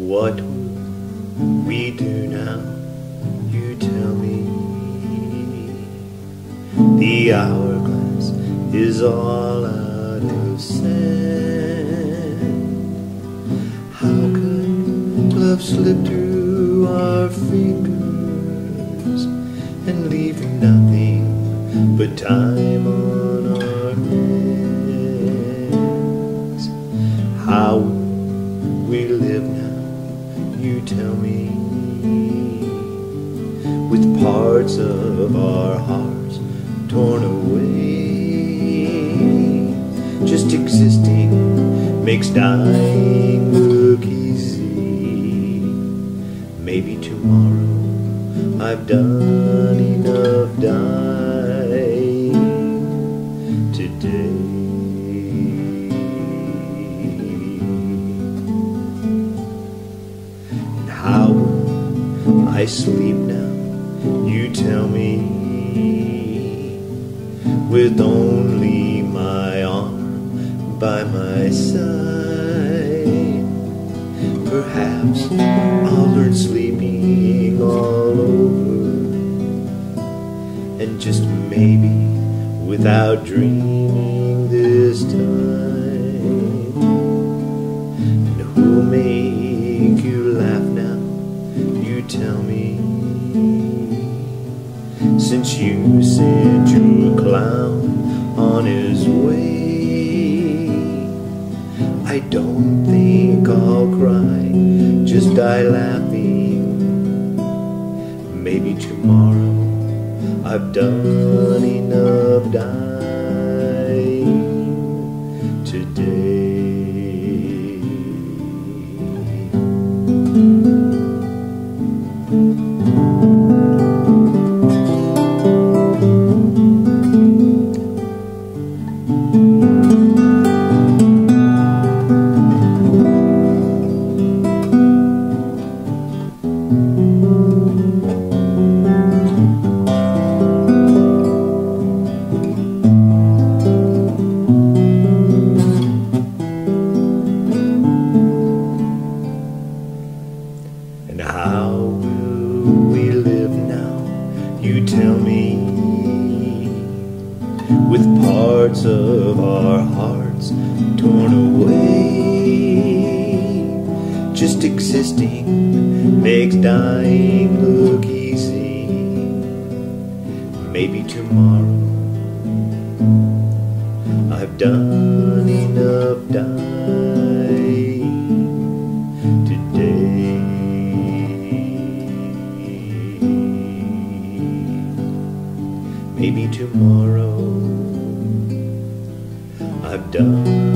What will we do now? You tell me. The hourglass is all out of sand. How could love slip through our fingers and leave nothing but time on our hands? How will we live now? You tell me. With parts of our hearts torn away, just existing makes dying look easy. Maybe tomorrow I've done enough dying today. And how will I sleep now? You tell me. With only my arm by my side, perhaps I'll learn sleeping all over, and just maybe without dreaming this time. And who'll make you laugh now? You tell me. Since you sent your clown on his way, I don't think I'll cry, just die laughing. Maybe tomorrow I've done enough dying today. And how will we live now? You tell me. With parts of our hearts torn away, just existing makes dying look easy. Maybe tomorrow I've done enough dying today. Maybe tomorrow I've done